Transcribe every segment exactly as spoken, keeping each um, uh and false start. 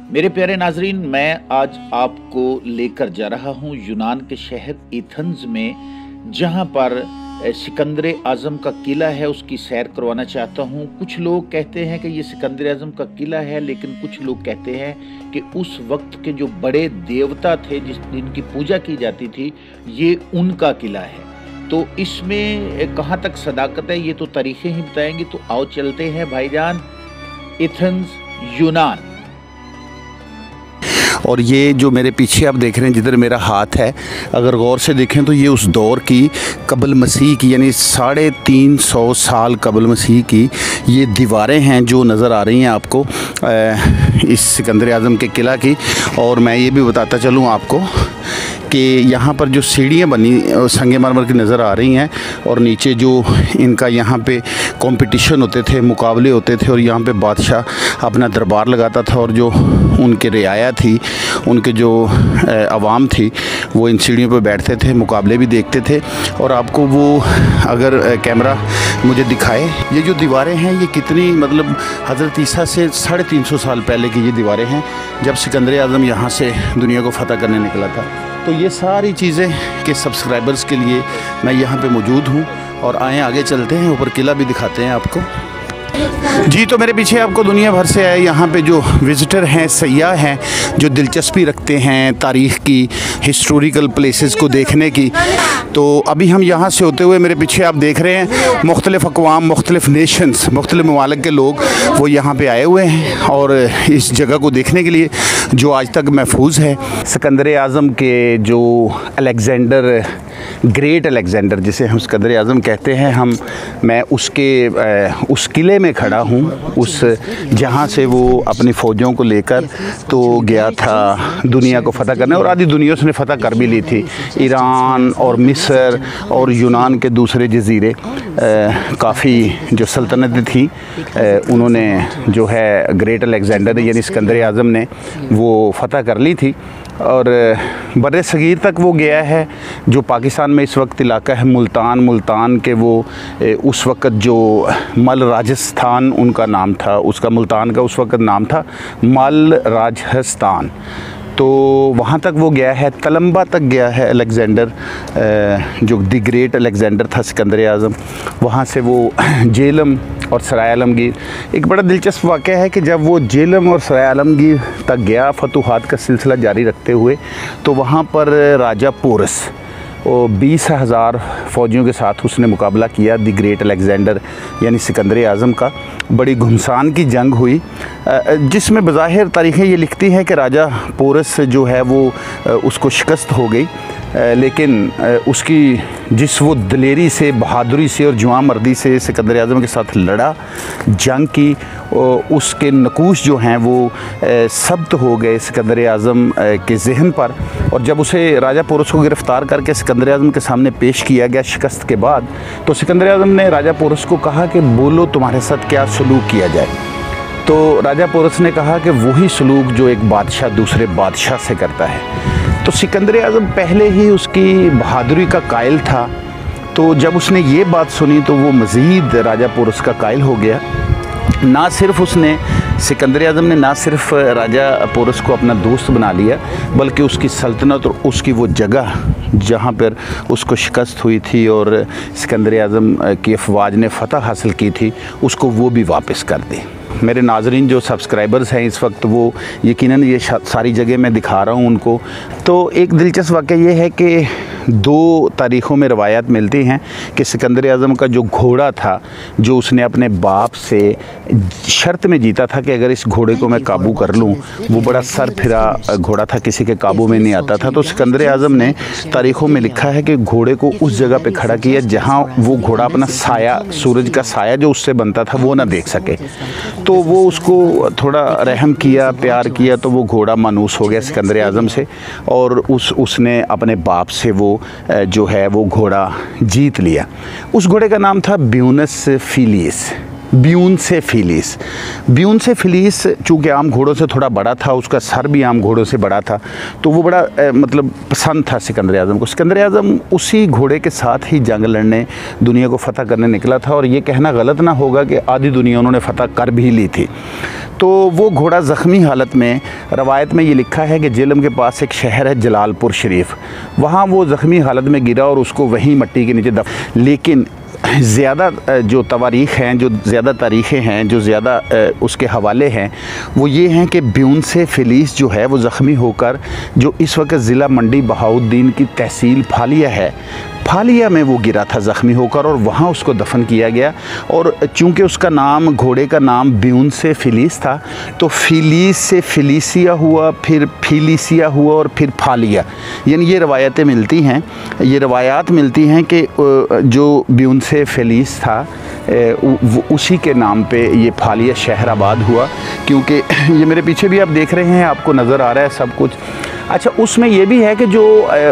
मेरे प्यारे नाजरीन, मैं आज आपको लेकर जा रहा हूँ यूनान के शहर एथेंस में, जहाँ पर सिकंदर आज़म का किला है, उसकी सैर करवाना चाहता हूँ। कुछ लोग कहते हैं कि ये सिकंदर आज़म का किला है, लेकिन कुछ लोग कहते हैं कि उस वक्त के जो बड़े देवता थे जिस जिनकी पूजा की जाती थी, ये उनका किला है। तो इसमें कहाँ तक सदाकत है ये तो तारीखें ही बताएंगी। तो आओ चलते हैं भाईजान एथेंस यूनान। और ये जो मेरे पीछे आप देख रहे हैं, जिधर मेरा हाथ है, अगर गौर से देखें तो ये उस दौर की कबल मसीह की, यानी साढ़े तीन सौ साल कबल मसीह की ये दीवारें हैं जो नज़र आ रही हैं आपको इस सिकंदर आज़म के किला की। और मैं ये भी बताता चलूँ आपको कि यहाँ पर जो सीढ़ियाँ बनी संगमरमर की नज़र आ रही हैं, और नीचे जो इनका यहाँ पे कंपटीशन होते थे, मुकाबले होते थे, और यहाँ पे बादशाह अपना दरबार लगाता था, और जो उनके रियाया थी, उनके जो अवाम थी, वो इन सीढ़ियों पे बैठते थे, मुकाबले भी देखते थे। और आपको वो अगर कैमरा मुझे दिखाए, ये जो दीवारें हैं ये कितनी, मतलब हज़रत ईसा से साढ़े तीन सौ साल पहले की ये दीवारें हैं, जब सिकंदर आज़म यहाँ से दुनिया को फ़तह करने निकला था। तो ये सारी चीज़ें के सब्सक्राइबर्स के लिए मैं यहाँ पे मौजूद हूँ। और आए आगे चलते हैं, ऊपर किला भी दिखाते हैं आपको। जी, तो मेरे पीछे आपको दुनिया भर से आए यहाँ पे जो विज़िटर हैं, सयाह हैं, जो दिलचस्पी रखते हैं तारीख़ की, हिस्टोरिकल प्लेसेस को देखने की। तो अभी हम यहाँ से होते हुए, मेरे पीछे आप देख रहे हैं मुख्तलिफ़ अक़वाम, मुख्तलिफ़ नेशंस, मुख्तलिफ़ ममालिक के लोग वो यहाँ पे आए हुए हैं, और इस जगह को देखने के लिए जो आज तक महफूज है। सिकंदर आज़म के जो अलेक्जेंडर, ग्रेट अलेक्जेंडर जिसे हम सिकंदर आज़म कहते हैं, हम मैं उसके उस किले में खड़ा हूँ, उस जहाँ से वो अपनी फ़ौजों को लेकर तो गया था दुनिया को फ़तह करने, और आधी दुनिया उसने फ़तह कर भी ली थी। ईरान और मिस्र और यूनान के दूसरे जजीरे, काफ़ी जो सल्तनतें थी, उन्होंने जो है ग्रेट अलेक्जेंडर यानी सिकंदर आज़म ने वो फ़तह कर ली थी। और बर्रे सगीर तक वो गया है। जो पाकिस्तान में इस वक्त इलाका है मुल्तान, मुल्तान के वो उस वक़्त जो मल राजस्थान उनका नाम था, उसका मुल्तान का उस वक़्त नाम था मल राजस्थान। तो वहाँ तक वो गया है। तलम्बा तक गया है अलेक्जेंडर, जो द ग्रेट अलेक्जेंडर था सिकंदर आज़म। वहाँ से वो जेलम और सराय आलमगीर, एक बड़ा दिलचस्प वाक़या है कि जब वो जेलम और सराय आलमगीर तक गया फतूहात का सिलसिला जारी रखते हुए, तो वहाँ पर राजा पोरस और बीस हज़ार फ़ौजियों के साथ उसने मुकाबला किया द ग्रेट अलेक्जेंडर यानी सिकंदर आज़म का। बड़ी घुमसान की जंग हुई, जिसमें बज़ाहिर तारीखें ये लिखती हैं कि राजा पोरस जो है वो उसको शिकस्त हो गई, लेकिन उसकी जिस वो दलेरी से, बहादुरी से और जुआ मर्दी से सिकंदर आज़म के साथ लड़ा, जंग की, उसके नकूश जो हैं वो सब्त हो गए सिकंदर आज़म के जहन पर। और जब उसे राजा पोरस को गिरफ़्तार करके सिकंदर आज़म के सामने पेश किया गया शिकस्त के बाद, तो सिकंदर आज़म ने राजा पोरस को कहा कि बोलो तुम्हारे साथ क्या सलूक किया जाए। तो राजा पोरस ने कहा कि वही सलूक जो एक बादशाह दूसरे बादशाह से करता है। तो सिकंदर आज़म पहले ही उसकी बहादुरी का कायल था, तो जब उसने ये बात सुनी तो वो मज़ीद राजा पोरस का कायल हो गया। ना सिर्फ उसने सिकंदर आज़म ने ना सिर्फ राजा पोरस को अपना दोस्त बना लिया, बल्कि उसकी सल्तनत और उसकी वो जगह जहाँ पर उसको शिकस्त हुई थी और सिकंदर आज़म की अफवाज ने फ़तह हासिल की थी, उसको वो भी वापस कर दी। मेरे नाजरीन जो सब्सक्राइबर्स हैं इस वक्त, वो यकीनन ये सारी जगह मैं दिखा रहा हूँ उनको। तो एक दिलचस्प वाक़या ये है कि दो तारीख़ों में रवायात मिलती हैं कि सिकंदर आज़म का जो घोड़ा था, जो उसने अपने बाप से शर्त में जीता था कि अगर इस घोड़े को मैं काबू कर लूँ, वो बड़ा सर फिरा घोड़ा था, किसी के काबू में नहीं आता था। तो सिकंदर आज़म ने तारीख़ों में लिखा है कि घोड़े को उस जगह पे खड़ा किया जहाँ वो घोड़ा अपना साया, सूरज का साया जो उससे बनता था, वो ना देख सके। तो वो उसको थोड़ा रहम किया, प्यार किया, तो वो घोड़ा मानूस हो गया सिकंदर आज़म से, और उस उसने अपने बाप से वो जो है वो घोड़ा जीत लिया। उस घोड़े का नाम था ब्यूनस फीलिस। ब्यून से फिलिस। ब्यून से फिलिस चूँकि आम घोड़ों से थोड़ा बड़ा था, उसका सर भी आम घोड़ों से बड़ा था, तो वो बड़ा ए, मतलब पसंद था सिकंदर आज़म को। सिकंदर आज़म उसी घोड़े के साथ ही जंग लड़ने, दुनिया को फ़तह करने निकला था, और ये कहना गलत ना होगा कि आधी दुनिया उन्होंने फ़तह कर भी ली थी। तो वो घोड़ा ज़ख्मी हालत में, रवायत में ये लिखा है कि जेलम के पास एक शहर है जलालपुर शरीफ, वहाँ वो ज़ख्मी हालत में गिरा और उसको वहीं मिट्टी के नीचे दफ लेकिन ज़्यादा जो तवारीख़ हैं, जो ज़्यादा तारीख़ें हैं, जो ज़्यादा उसके हवाले हैं, वो ये हैं कि ब्यून से फिलिस जो है वो ज़ख्मी होकर, जो इस वक्त ज़िला मंडी बहाउद्दीन की तहसील फालिया है, फालिया में वो गिरा था ज़ख्मी होकर, और वहाँ उसको दफन किया गया। और चूँकि उसका नाम, घोड़े का नाम ब्यून से फिलिस था, तो फिलिस से फिलिसिया हुआ, फिर फिलिसिया हुआ, और फिर फालिया, यानी ये रवायतें मिलती हैं, ये रवायात मिलती हैं कि जो ब्यून से फिलिस था उसी के नाम पे ये फालिया शहर आबाद हुआ, क्योंकि ये मेरे पीछे भी आप देख रहे हैं, आपको नज़र आ रहा है सब कुछ। अच्छा, उसमें ये भी है कि जो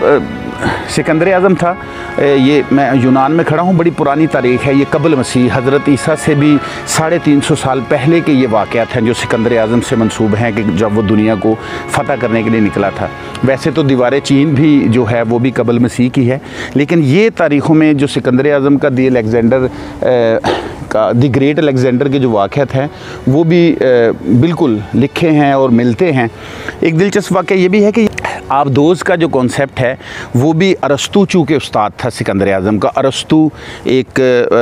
सिकंदर आज़म था, ये मैं यूनान में खड़ा हूँ, बड़ी पुरानी तारीख़ है, ये कबल मसीह, हज़रत ईसा से भी साढ़े तीन सौ साल पहले के ये वाक़यात हैं जो सिकंदर आज़म से मंसूब हैं कि जब वो दुनिया को फ़तह करने के लिए निकला था। वैसे तो दीवार चीन भी जो है वो भी कबल मसीह की है, लेकिन ये तारीख़ों में जो सिकंदर आज़म का दी अलेक्जेंडर का दी ग्रेट अलेक्जेंडर के जो वाक़यात हैं वो भी बिल्कुल लिखे हैं और मिलते हैं। एक दिलचस्प वाक़या ये भी है कि आबदोज़ का जो कॉन्सेप्ट है वो भी अरस्तू चूँकि उस्ताद था सिकंदर आज़म का। अरस्तू एक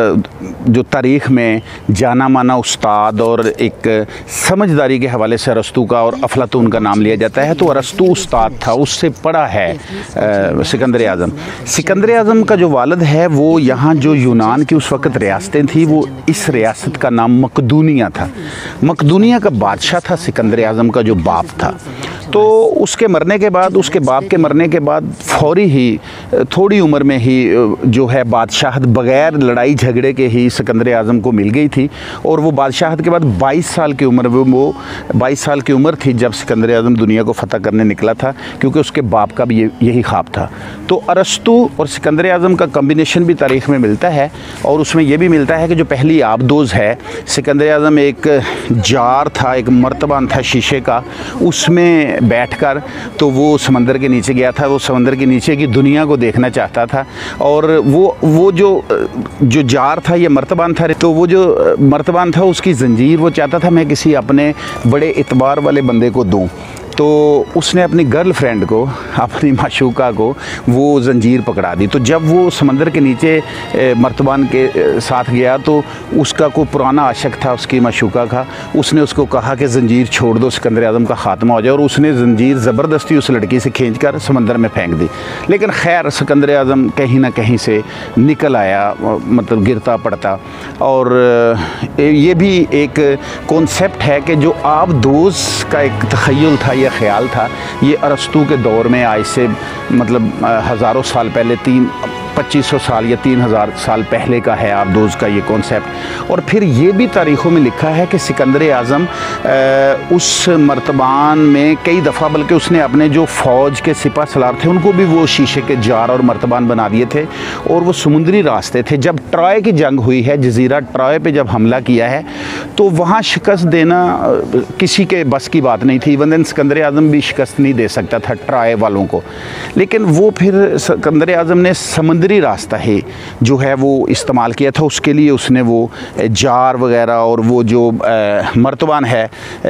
जो तारीख़ में जाना माना उस्ताद और एक समझदारी के हवाले से अरस्तू का और अफलातून का नाम लिया जाता है, तो अरस्तू उस्ताद था, उससे पढ़ा है सिकंदर आज़म। सिकंदर आज़म का जो वालिद है वो यहाँ जो यूनान की उस वक़्त रियासतें थी, वो इस रियासत का नाम मकदूनिया था। मकदूनिया का बादशाह था सिकंदर आज़म का जो बाप था। तो उसके मरने के बाद, उसके बाप के मरने के बाद फौरी ही थोड़ी उम्र में ही जो है बादशाहत बग़ैर लड़ाई झगड़े के ही सिकंदर आज़म को मिल गई थी, और वो बादशाहत के बाद बाईस साल की उम्र में, वो बाईस साल की उम्र थी जब सिकंदर आज़म दुनिया को फ़तह करने निकला था, क्योंकि उसके बाप का भी ये यही ख्वाब था। तो अरस्तू और सिकंदर आज़म का कम्बिनेशन भी तारीख़ में मिलता है, और उसमें यह भी मिलता है कि जो पहली आबदोज़ है, सिकंदर आज़म एक जार था, एक मर्तबान था शीशे का, उसमें बैठकर तो वो समंदर के नीचे गया था, वो समंदर के नीचे की दुनिया को देखना चाहता था। और वो वो जो जो जार था, ये मर्तबान था, तो वो जो मर्तबान था उसकी जंजीर वो चाहता था मैं किसी अपने बड़े इतबार वाले बंदे को दूँ। तो उसने अपनी गर्लफ्रेंड को, अपनी माशूका को वो जंजीर पकड़ा दी। तो जब वो समंदर के नीचे मर्तबान के साथ गया तो उसका कोई पुराना आशिक था उसकी माशूका का, उसने उसको कहा कि जंजीर छोड़ दो, सिकंदर आज़म का ख़ात्मा हो जाए, और उसने जंजीर ज़बरदस्ती उस लड़की से खींचकर समंदर में फेंक दी। लेकिन खैर सिकंदर आज़म कहीं ना कहीं से निकल आया, मतलब गिरता पड़ता। और ये भी एक कॉन्सेप्ट है कि जो आबदोज़ का एक तख़य्युल था, ख्याल था, ये अरस्तू के दौर में आज से मतलब हज़ारों साल पहले, तीन पच्चीस सौ साल या तीन हज़ार साल पहले का है आबदोज़ का ये कॉन्सेप्ट। और फिर ये भी तारीख़ों में लिखा है कि सिकंदर आज़म उस मर्तबान में कई दफ़ा, बल्कि उसने अपने जो फ़ौज के सिपा सलार थे उनको भी वो शीशे के जार और मर्तबान बना दिए थे, और वो समुद्री रास्ते थे। जब ट्रॉय की जंग हुई है, जजीरा ट्रॉय पे जब हमला किया है, तो वहाँ शिकस्त देना किसी के बस की बात नहीं थी। इवन देन सिकंदर आज़म भी शिकस्त नहीं दे सकता था ट्रॉय वालों को। लेकिन वो फिर सिकंदर आज़म ने समुद्री रास्ता ही जो है वो इस्तेमाल किया था, उसके लिए उसने वो जार वगैरह और वो जो मर्तबान है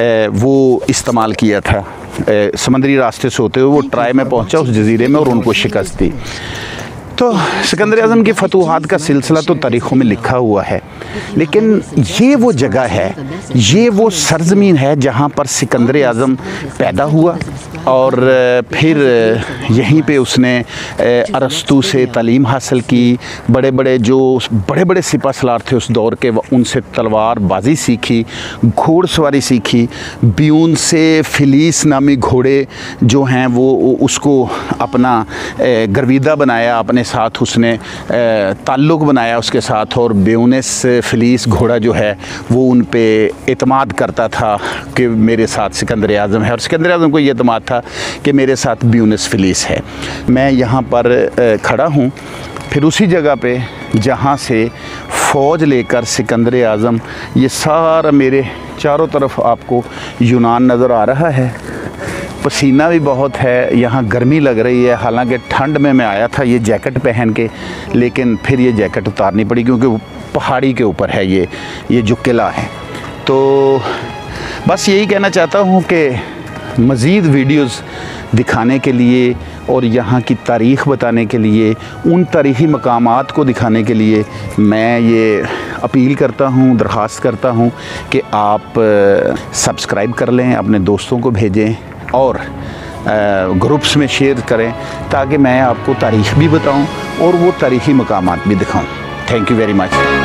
वो इस्तेमाल किया था। समुद्री रास्ते से होते हुए वो ट्राय में पहुंचा उस जजीरे में और उनको शिकस्त दी। तो सिकंदर आज़म की फतूहात का सिलसिला तो तारीख़ों में लिखा हुआ है, लेकिन ये वो जगह है, ये वो सरज़मीन है जहाँ पर सिकंदर आज़म पैदा हुआ, और फिर यहीं पे उसने अरस्तू से तालीम हासिल की। बड़े बड़े जो बड़े बड़े सिपा सलार थे उस दौर के, उनसे तलवार बाजी सीखी, घोड़सवारी सीखी। ब्यून से फिलिस नामी घोड़े जो हैं वो उसको अपना गर्विदा बनाया, अपने साथ उसने ताल्लुक़ बनाया उसके साथ, और ब्यूनस फिलिस घोड़ा जो है वो उन पे एतमाद करता था कि मेरे साथ सिकंदर आज़म है, और सिकंदर आज़म को ये एतमाद था कि मेरे साथ ब्यूनस फिलिस है। मैं यहाँ पर खड़ा हूँ फिर उसी जगह पे जहाँ से फ़ौज लेकर सिकंदर आज़म, ये सारा मेरे चारों तरफ आपको यूनान नज़र आ रहा है। पसीना भी बहुत है, यहाँ गर्मी लग रही है। हालांकि ठंड में मैं आया था ये जैकेट पहन के, लेकिन फिर ये जैकेट उतारनी पड़ी क्योंकि वो पहाड़ी के ऊपर है ये ये जो किला है। तो बस यही कहना चाहता हूँ कि मज़ीद वीडियोस दिखाने के लिए और यहाँ की तारीख़ बताने के लिए, उन तारीख़ी मकामात को दिखाने के लिए मैं ये अपील करता हूँ, दरख्वास्त करता हूँ कि आप सब्सक्राइब कर लें, अपने दोस्तों को भेजें और ग्रुप्स में शेयर करें, ताकि मैं आपको तारीख़ भी बताऊँ और वो तारीख़ी मकामात भी दिखाऊँ। Thank you very much.